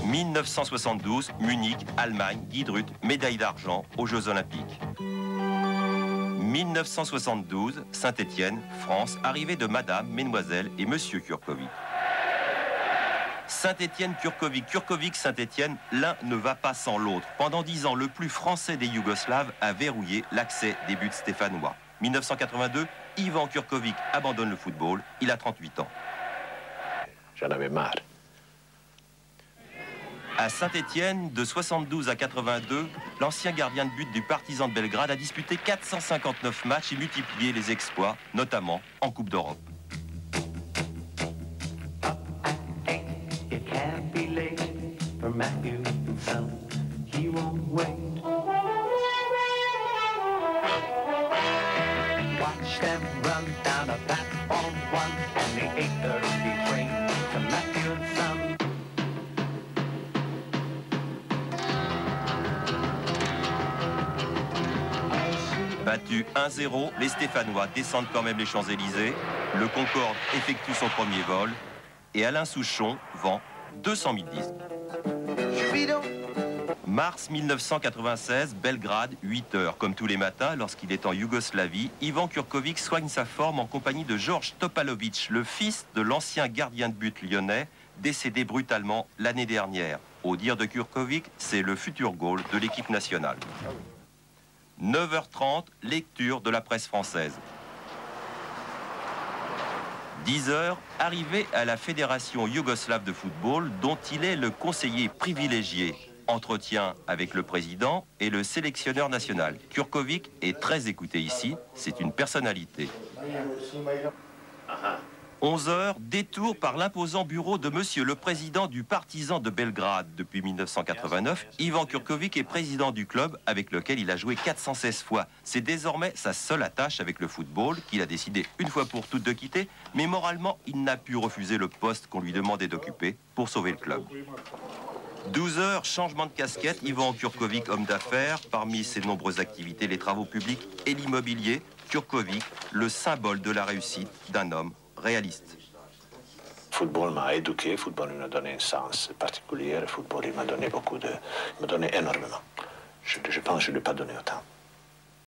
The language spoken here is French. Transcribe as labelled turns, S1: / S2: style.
S1: 1972, Munich, Allemagne, Guy Drut, médaille d'argent aux Jeux Olympiques. 1972, Saint-Étienne, France, arrivée de Madame, Mesdemoiselles et Monsieur Kurkovic. Saint-Étienne, Kurkovic, Kurkovic, Saint-Étienne, l'un ne va pas sans l'autre. Pendant 10 ans, le plus français des Yougoslaves a verrouillé l'accès des buts stéphanois. 1982, Ivan Kurkovic abandonne le football, il a 38 ans.
S2: J'en avais marre.
S1: À Saint-Étienne, de 72 à 82, l'ancien gardien de but du Partizan de Belgrade a disputé 459 matchs et multiplié les exploits, notamment en Coupe d'Europe. Battu 1-0, les Stéphanois descendent quand même les Champs-Élysées. Le Concorde effectue son premier vol et Alain Souchon vend 200 000 disques. Mars 1996, Belgrade, 8 heures. Comme tous les matins, lorsqu'il est en Yougoslavie, Ivan Kurkovic soigne sa forme en compagnie de Georges Topalovic, le fils de l'ancien gardien de but lyonnais, décédé brutalement l'année dernière. Au dire de Kurkovic, c'est le futur goal de l'équipe nationale. 9h30, lecture de la presse française. 10h, arrivée à la Fédération yougoslave de football, dont il est le conseiller privilégié. Entretien avec le président et le sélectionneur national. Kurkovic est très écouté ici, c'est une personnalité. 11h, détour par l'imposant bureau de monsieur le président du Partizan de Belgrade. Depuis 1989, Ivan Kurkovic est président du club avec lequel il a joué 416 fois. C'est désormais sa seule attache avec le football qu'il a décidé une fois pour toutes de quitter, mais moralement, il n'a pu refuser le poste qu'on lui demandait d'occuper pour sauver le club. 12h, changement de casquette, Ivan Kurkovic, homme d'affaires. Parmi ses nombreuses activités, les travaux publics et l'immobilier, Kurkovic, le symbole de la réussite d'un homme réaliste.
S2: Le football m'a éduqué, le football m'a donné un sens particulier, le football il m'a donné beaucoup de... il m'a donné énormément. Je pense que je ne lui ai pas donné autant.